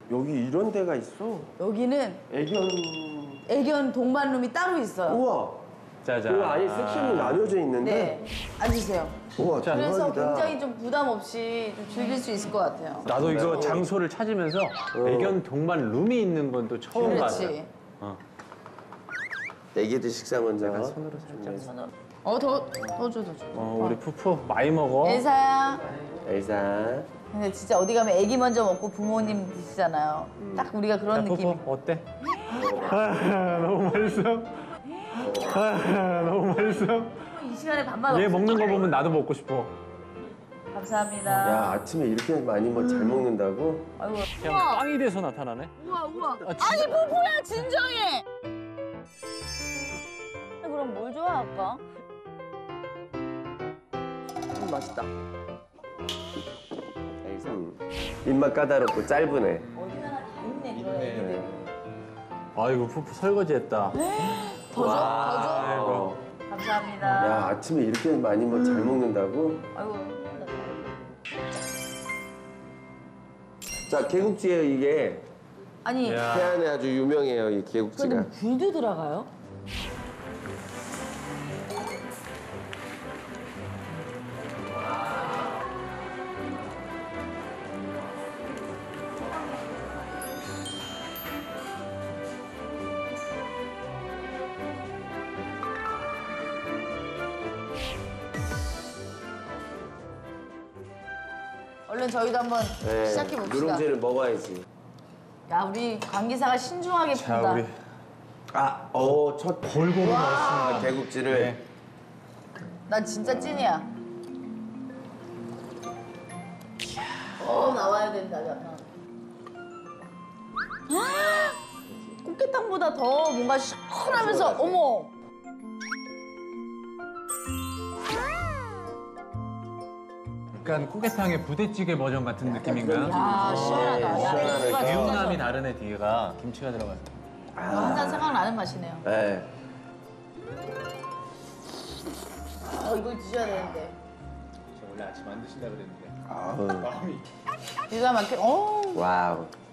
여기 이런 데가 있어? 여기는 애견. 애견 동반룸이 따로 있어요. 우와. 짜잔. 그 아예 섹션이 나뉘어져 있는데. 네, 앉으세요. 우와, 그래서 대박이다. 굉장히 좀 부담 없이 좀 즐길 수 있을 것 같아요. 나도 이거 장소를 찾으면서 애견 동반 룸이 있는 건 또 처음 봤어. 그렇지. 애기들 식사 먼저. 손으로 살짝. 더 줘. 우리 푸푸 많이 먹어. 엘사야. 엘사. 근데 진짜 어디 가면 애기 먼저 먹고 부모님 드시잖아요. 딱 우리가 그런 자, 느낌. 푸푸 어때? 너무 맛있어. 너무 맛있어. 이 시간에 밥만 얘 없어. 먹는 거 보면 나도 먹고 싶어. 감사합니다. 야, 아침에 이렇게 많이 뭐 잘 먹는다고? 아이고. 그냥 빵이 돼서 나타나네. 우와. 진짜. 아니 뽀뽀야 진정해. 그럼 뭘 좋아할까? 맛있다. 엘사. 입맛 까다롭고 짧으네. 어디 가나 다 있네 그런 애기들. 아이고 푸푸 설거지했다. 더 줘? 아이고. 감사합니다. 야, 아침에 이렇게 많이 뭐 잘 먹는다고? 아이고. 자, 개국지예요, 이게. 아니 야. 태안에 아주 유명해요, 이 개국지가. 그럼 귤도 들어가요? 얼른 저희도 한번 네, 시작해 봅시다. 누룽지를 먹어야지. 야 우리 관계사가 신중하게 자 푼다. 우리 첫 골고루 아, 개국지를. 네. 난 진짜 찐이야. 나와야 된다. 꽃게탕보다 더 뭔가 시원하면서 어머. 약간 꽃게탕의 부대찌개 버전 같은 느낌인가요? 야 시원하다. 야, 시원하네. 이거가 진짜 개운함이 다르네 뒤가 김치가 들어가서. 항상 생각나는 맛이네요. 네. 이걸 드셔야 되는데. 원래 아침 안 드신다 그랬는데. 아우. 기가 막혀. 와우.